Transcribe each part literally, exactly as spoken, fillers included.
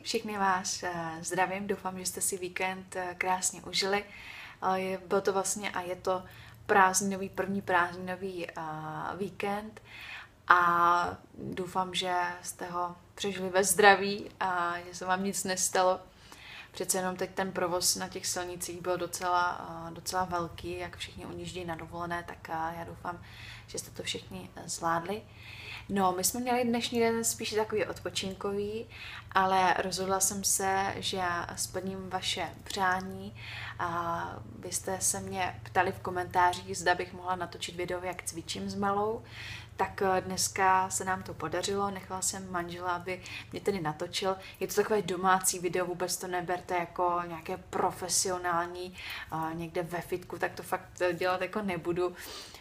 Všechny vás zdravím, doufám, že jste si víkend krásně užili. Byl to vlastně a je to prázdninový, první prázdninový víkend a doufám, že jste ho přežili ve zdraví a že se vám nic nestalo. Přece jenom teď ten provoz na těch silnicích byl docela, docela velký, jak všichni ujíždějí na dovolené, tak já doufám, že jste to všichni zvládli. No, my jsme měli dnešní den spíš takový odpočinkový, ale rozhodla jsem se, že splním vaše přání. A vy jste se mě ptali v komentářích, zda bych mohla natočit video, jak cvičím s malou. Tak dneska se nám to podařilo, nechala jsem manžela, aby mě tedy natočil. Je to takové domácí video, vůbec to neberte jako nějaké profesionální, někde ve fitku, tak to fakt dělat jako nebudu.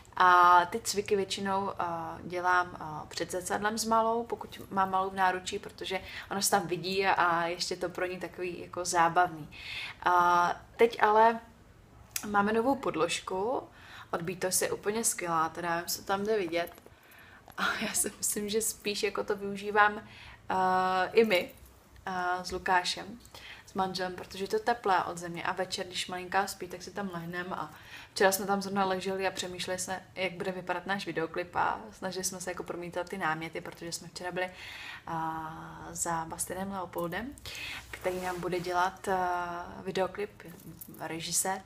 A ty cviky většinou uh, dělám uh, před zrcadlem s malou, pokud mám malou v náručí, protože ona se tam vidí a, a ještě to pro ní takový jako zábavný. Uh, teď ale máme novou podložku, od Beatos je úplně skvělá, teda nevím, co tam jde vidět. A já si myslím, že spíš jako to využívám uh, i my uh, s Lukášem, s manželem, protože je to teplé od země a večer, když malinká spí, tak si tam lehneme a včera jsme tam zrovna leželi a přemýšleli jsme, jak bude vypadat náš videoklip a snažili jsme se jako promítat ty náměty, protože jsme včera byli uh, za Bastinem Leopoldem, který nám bude dělat uh, videoklip, režisér.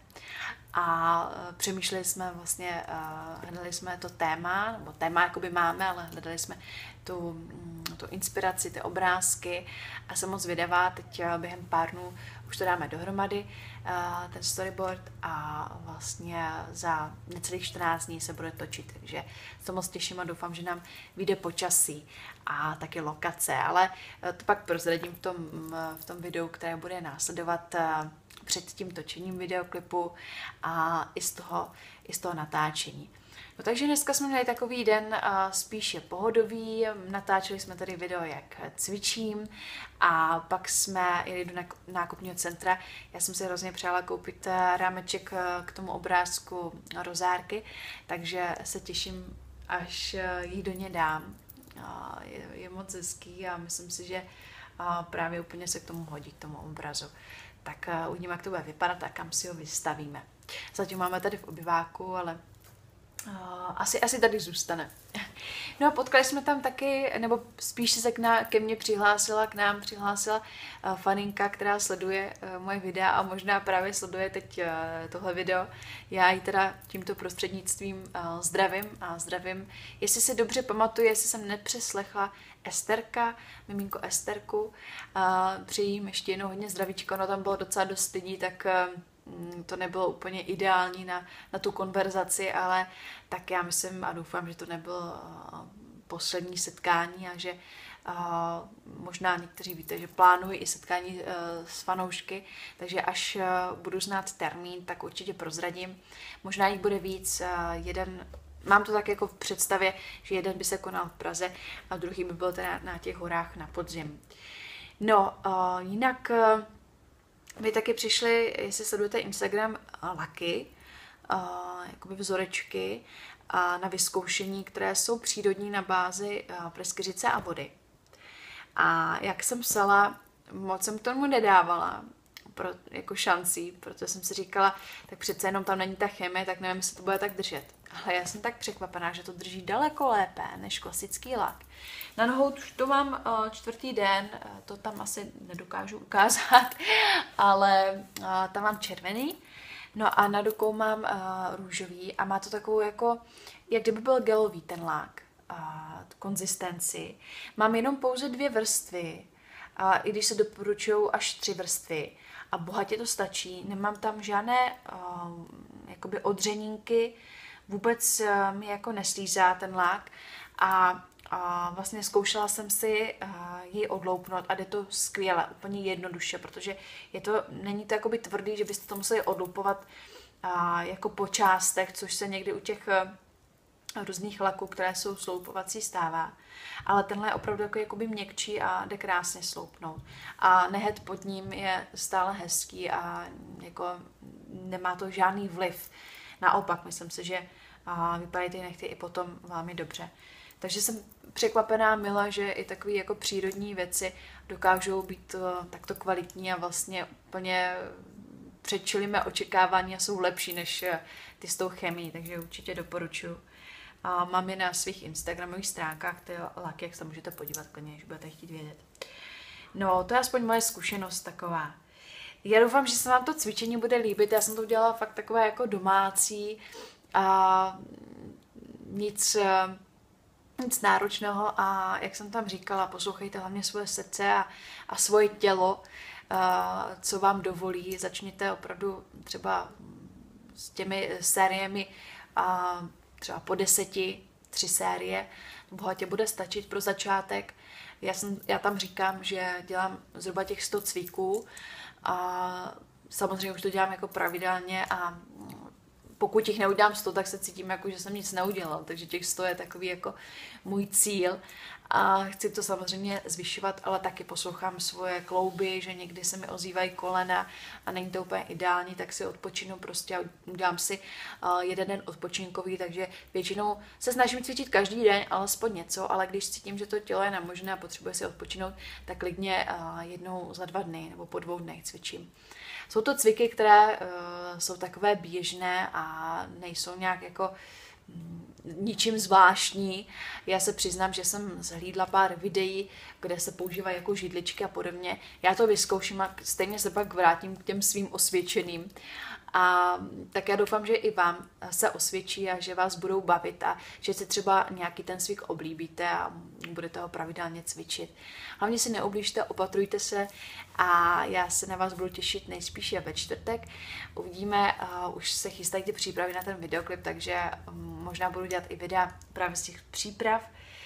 A uh, přemýšleli jsme vlastně, uh, hledali jsme to téma, nebo téma jakoby máme, ale hledali jsme tu, tu inspiraci, ty obrázky a jsem moc zvědavá, teď uh, během pár dnů už to dáme dohromady, uh, ten storyboard a vlastně za necelých čtrnáct dní se bude točit, takže se moc těším a doufám, že nám vyjde počasí a taky lokace, ale uh, to pak prozradím v tom, uh, v tom videu, které bude následovat uh, před tím točením videoklipu a i z toho, i z toho natáčení. No, takže dneska jsme měli takový den uh, spíše pohodový, natáčeli jsme tady video, jak cvičím a pak jsme jeli do nákupního centra. Já jsem si hrozně přála koupit uh, rámeček uh, k tomu obrázku rozárky, takže se těším, až uh, ji do ně dám. Uh, je, je moc hezký a myslím si, že uh, právě úplně se k tomu hodí, k tomu obrazu. Tak uh, uvidíme, jak to bude vypadat a kam si ho vystavíme. Zatím máme tady v obyváku, ale uh, asi, asi tady zůstane. No a potkali jsme tam taky, nebo spíš se k ná, ke mně přihlásila, k nám přihlásila uh, faninka, která sleduje uh, moje videa a možná právě sleduje teď uh, tohle video. Já ji teda tímto prostřednictvím uh, zdravím a zdravím. Jestli si dobře pamatuju, jestli jsem nepřeslechla Esterka, miminko Esterku, uh, přeji jim ještě jednou hodně zdravíčko, no tam bylo docela dost lidí, tak uh, to nebylo úplně ideální na, na tu konverzaci, ale tak já myslím a doufám, že to nebylo uh, poslední setkání a že uh, možná někteří víte, že plánuji i setkání uh, s fanoušky, takže až uh, budu znát termín, tak určitě prozradím. Možná jich bude víc, uh, jeden mám to tak jako v představě, že jeden by se konal v Praze a druhý by byl teda na těch horách na podzim. No, uh, jinak uh, my taky přišli, jestli sledujete Instagram, uh, laky, uh, jakoby vzorečky uh, na vyzkoušení, které jsou přírodní na bázi uh, pryskyřice a vody. A jak jsem psala, moc jsem tomu nedávala pro, jako šancí, protože jsem si říkala, tak přece jenom tam není ta chemie, tak nevím, jestli to bude tak držet. Ale já jsem tak překvapená, že to drží daleko lépe než klasický lak. Na nohou už to mám uh, čtvrtý den, uh, to tam asi nedokážu ukázat, ale uh, tam mám červený. No a na rukou mám uh, růžový a má to takovou jako, jak kdyby byl gelový ten lak, uh, konzistenci. Mám jenom pouze dvě vrstvy, uh, i když se doporučují až tři vrstvy. A bohatě to stačí, nemám tam žádné uh, jakoby odřenínky, vůbec mi jako neslízá ten lák a, a vlastně zkoušela jsem si uh, ji odloupnout a jde to skvěle, úplně jednoduše, protože je to, není to jakoby tvrdý, že byste to museli odloupovat uh, jako po částech, což se někdy u těch uh, různých laků, které jsou sloupovací, stává. Ale tenhle je opravdu jako, jakoby měkčí a jde krásně sloupnout. A nehet pod ním je stále hezký a jako nemá to žádný vliv. Naopak, myslím si, že a vypadají ty nechty i potom velmi dobře. Takže jsem překvapená, mila, že i takové jako přírodní věci dokážou být uh, takto kvalitní a vlastně úplně předčily mé očekávání a jsou lepší než uh, ty s tou chemií, takže určitě doporučuji. A mám je na svých instagramových stránkách, ty laky, jak se můžete podívat klidně, když budete chtít vědět. No, to je aspoň moje zkušenost taková. Já doufám, že se vám to cvičení bude líbit, já jsem to udělala fakt takové jako domácí a nic, nic náročného a jak jsem tam říkala, poslouchejte hlavně svoje srdce a, a svoje tělo, a co vám dovolí, začněte opravdu třeba s těmi sériemi a třeba po deseti, tři série, bohatě bude stačit pro začátek. Já, jsem, já tam říkám, že dělám zhruba těch sto cviků a samozřejmě už to dělám jako pravidelně a pokud jich neudělám sto, tak se cítím jako, že jsem nic neudělal, takže těch sto je takový jako můj cíl a chci to samozřejmě zvyšovat, ale taky poslouchám svoje klouby, že někdy se mi ozývají kolena a není to úplně ideální, tak si odpočinu prostě a udělám si jeden den odpočinkový, takže většinou se snažím cvičit každý den, alespoň něco, ale když cítím, že to tělo je namožené a potřebuje si odpočinout, tak klidně jednou za dva dny nebo po dvou dnech cvičím. Jsou to cviky, které uh, jsou takové běžné a nejsou nějak jako mm, ničím zvláštní. Já se přiznám, že jsem zhlídla pár videí, kde se používají jako židličky a podobně. Já to vyzkouším a stejně se pak vrátím k těm svým osvědčeným. A tak já doufám, že i vám se osvědčí a že vás budou bavit a že si třeba nějaký ten cvik oblíbíte a budete ho pravidelně cvičit. Hlavně si neoblížte, opatrujte se a já se na vás budu těšit nejspíš ve čtvrtek. Uvidíme, uh, už se chystají ty přípravy na ten videoklip, takže um, možná budu dělat i videa právě z těch příprav.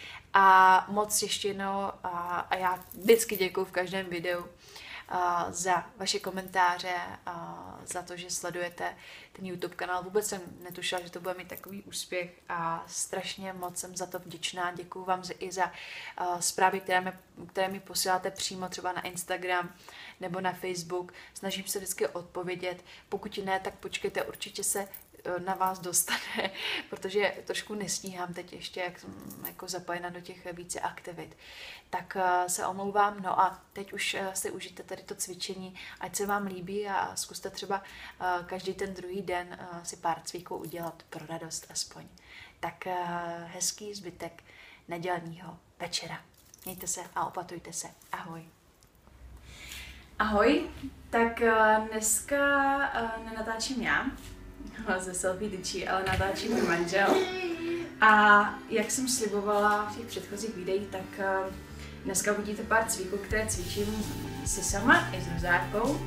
A moc ještě jednou, uh, a já vždycky děkuju v každém videu, Uh, za vaše komentáře, uh, za to, že sledujete ten YouTube kanál. Vůbec jsem netušila, že to bude mít takový úspěch a strašně moc jsem za to vděčná. Děkuju vám i za uh, zprávy, které mi, které mi posíláte přímo třeba na Instagram nebo na Facebook. Snažím se vždycky odpovědět. Pokud ne, tak počkejte, určitě se na vás dostane, protože trošku nestíhám teď ještě, jak jsem jako zapojena do těch více aktivit. Tak se omlouvám, no a teď už si užijte tady to cvičení, ať se vám líbí a zkuste třeba každý ten druhý den si pár cviků udělat pro radost aspoň. Tak hezký zbytek nedělního večera. Mějte se a opatrujte se. Ahoj. Ahoj, tak dneska nenatáčím já, ze selfie tyčí, ale natáčí můj manžel. A jak jsem slibovala v těch předchozích videích, tak dneska uvidíte pár cviků, které cvičím si sama i s Rozárkou.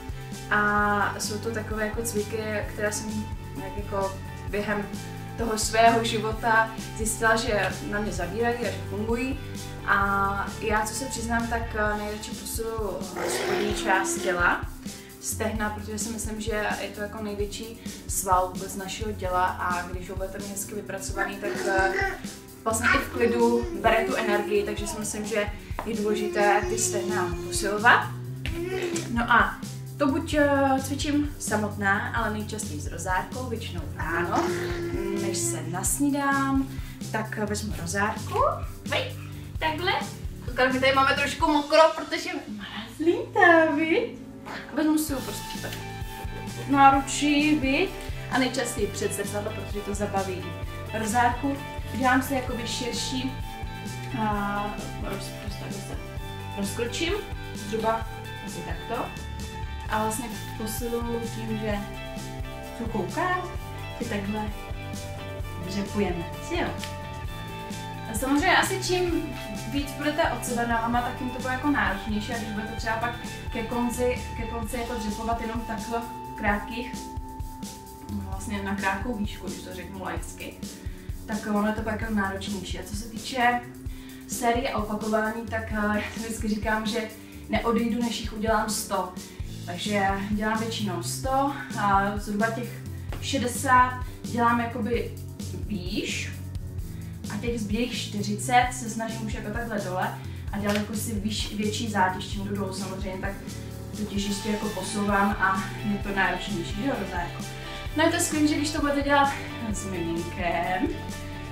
A jsou to takové jako cviky, které jsem jak jako během toho svého života zjistila, že na mě zavírají a že fungují. A já, co se přiznám, tak nejradši posiluju spodní část těla, stehna, protože si myslím, že je to jako největší sval vůbec našeho těla a když ho budete mít hezky vypracovaný, tak vlastně i v klidu bere tu energii, takže si myslím, že je důležité ty stehna posilovat. No a to buď cvičím samotná, ale nejčastěji s Rozárkou, většinou ráno, než se nasnídám, tak vezmu Rozárku, vej, takhle. My tady máme trošku mokro, protože mrazlítá, viď? Vezmu si ho prostě tak náručí, viď? A nejčastěji před zrcadlo, protože to zabaví Rozárku. Dělám si jakoby širší a roz, prostě se rozkročím, zhruba asi takto. A vlastně posiluju tím, že co koukám, ty takhle dřepujeme, jo. A samozřejmě asi čím víc budete od sebe nohama, tak jim to bude jako náročnější a když budete třeba pak ke konci, ke konci jako dřepovat jenom takhle krátkých, vlastně na krátkou výšku, když to řeknu laicky, tak ono je to pak jako náročnější. A co se týče série a opakování, tak já vždycky říkám, že neodejdu, než jich udělám sto. Takže dělám většinou sto a zhruba těch šedesát dělám jakoby výš a těch zbylých čtyřicet se snažím už jako takhle dole a dělat jako si výš, větší zátěž, čím jdu dolů samozřejmě, tak to těžiště jako posouvám a je to náročnější, že jo, Rozárko? No je to skvělé, že když to budete dělat s miminkem,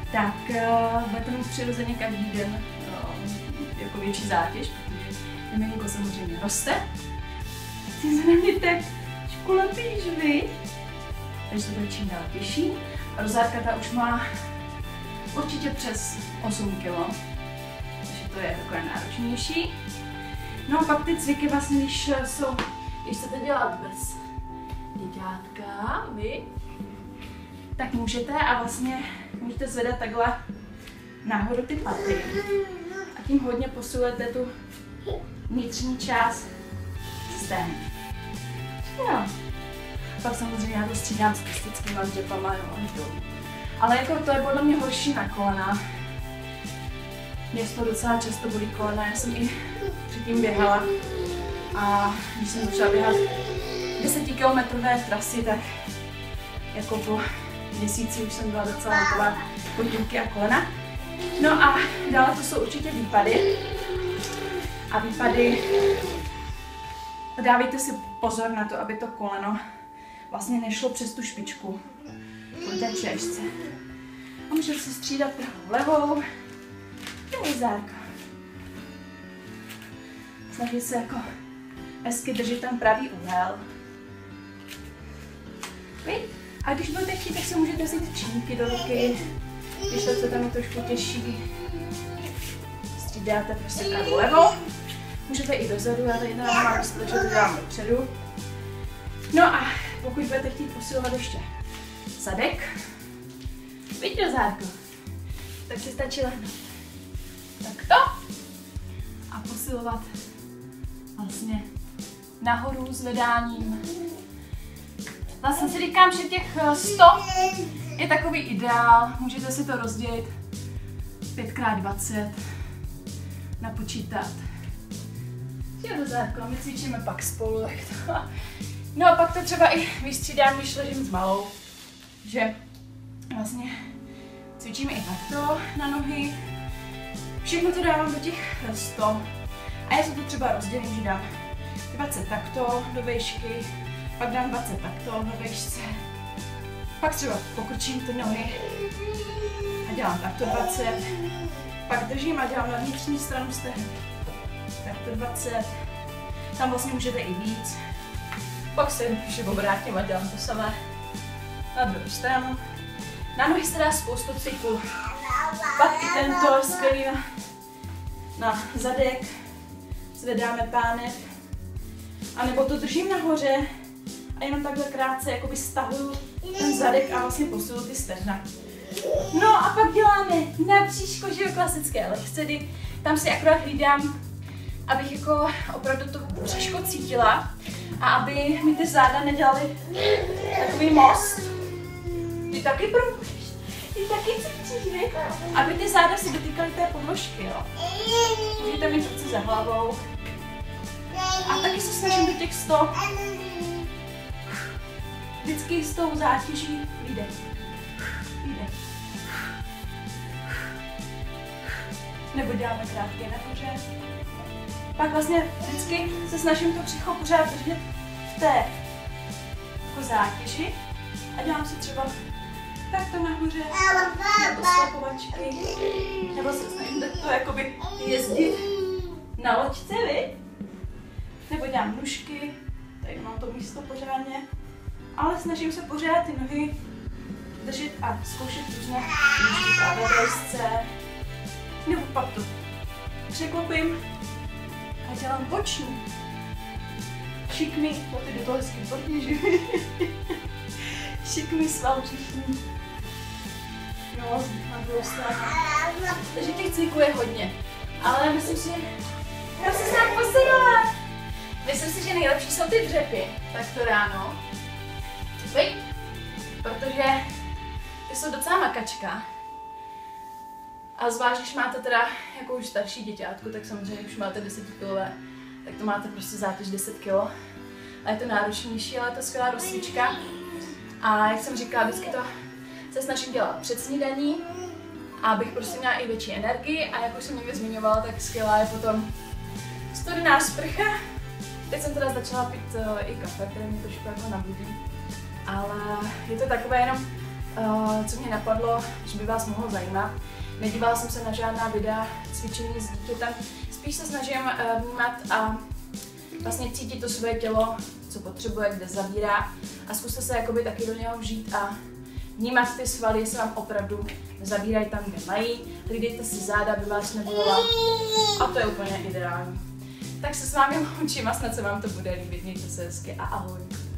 tak uh, budete mít přirozeně každý den uh, jako větší zátěž, protože miminko samozřejmě roste. Ty se na mě tak škulepíš, vy? Takže to bude čím dál těžší. A Rozárka ta už má určitě přes osm kilo, takže to je takové náročnější. No a pak ty cviky vlastně, když jsou, když chcete dělat bez děťátka, vy, tak můžete a vlastně můžete zvedat takhle nahoru ty paty a tím hodně posilujete tu vnitřní část stehna. Jo. Pak samozřejmě já to střídám s plastickýma dřepama, jo, ale jako to je podle mě horší na kolena. Mě to docela často bolí kolena, já jsem i předtím běhala a když jsem začala běhat desetikilometrové trasy, tak jako po měsíci už jsem byla docela hotová podívky a kolena. No a dále to jsou určitě výpady. A výpady, dávejte si pozor na to, aby to koleno vlastně nešlo přes tu špičku po té češce. A můžete si střídat pravou, levou. Je Zárka. Snažit se jako hezky držet ten pravý úhel. A když budete chtít, tak si můžete vzít činky do ruky. Když to chcete mít trošku těžší, střídáte prostě pravou, levou. Můžete i dozadu, já tady nemám prostě, takže to dělám dopředu. No a pokud budete chtít posilovat ještě zadek, vidíte Zárko, tak si stačí lehnout takto a posilovat vlastně nahoru zvedáním. Zase si říkám, že těch sto je takový ideál, můžete si to rozdělit pět krát dvacet, napočítat. Jo, Zárko, my cvičíme pak spolu, tak to. No a pak to třeba i vystřídám, když ležím s malou, že vlastně cvičíme i takto na nohy. Všechno to dávám do těch sto. A já se to třeba rozdělím, že dám dvacet takto do výšky, pak dám dvacet takto do výšce. Pak třeba pokrčím ty nohy a dělám takto dvacet. Pak držím a dělám na vnitřní stranu stehna. Takto dvacet. Tam vlastně můžete i víc. Pak se ještě obrátím a dělám to samé na druhou stranu. Na nohy se dá spoustu cviků. Pak i tento skvělý na, na zadek. Zvedáme pánev. A nebo to držím nahoře a jenom takhle krátce jakoby stahuju ten zadek a vlastně posiluju ty stehna. No a pak děláme na bříško, že jo, klasické lehcedy. Tam si akorát hlídám, abych jako opravdu to bříško cítila a aby mi ty záda nedělaly takový most. Ty taky promluvíš, ty taky cítíš, ne? Aby ty záda si dotýkaly té podložky, jo. Můžete mít ruce za hlavou. A taky se snažím do těch sto. Vždycky s tou zátěží vyjde. Vyjde. Nebo děláme krátké nahoře. Pak vlastně vždycky se snažím to břicho pořád držet v té jako zátěži a dělám si třeba takto nahoře, nebo slapovačky, nebo se snažím to jakoby jezdit na loďce, vy? Nebo dělám nůžky, tady mám to místo pořádně, ale snažím se pořád ty nohy držet a zkoušet různé nůžky právě dresce, nebo pak to překlopím a dělám boční. Šikmy, no ty do toho hezky podíži. Šikmy sval břišní. No, na druhou stranu. Takže těch cviků je hodně. Ale myslím si, já se snad posunula. Myslím si, že nejlepší jsou ty dřepy. Tak to ráno. Vej, protože ty jsou docela makačka. A zvlášť, když máte teda jako už starší děťátku, tak samozřejmě už máte desetikilové, tak to máte prostě zátěž deset kilo. A je to náročnější, ale je to skvělá rozcvička. A jak jsem říkala, vždycky to se snažím dělat před snídaní, abych prostě měla i větší energii. A jak už jsem někde zmiňovala, tak skvělá je potom studená sprcha. Teď jsem teda začala pít uh, i kafe, které mě trošku jako nabudí. Ale je to takové jenom uh, co mě napadlo, že by vás mohlo zajímat. Nedívala jsem se na žádná videa cvičení s dítětem, spíš se snažím uh, vnímat a vlastně cítit to své tělo, co potřebuje, kde zabírá a zkuste se jakoby taky do něho vžít a vnímat ty svaly, jestli vám opravdu zabírají tam, kde mají. Hlídejte si záda, aby vás nebolila a to je úplně ideální. Tak se s vámi loučím a snad se vám to bude líbit. Mějte se hezky a ahoj.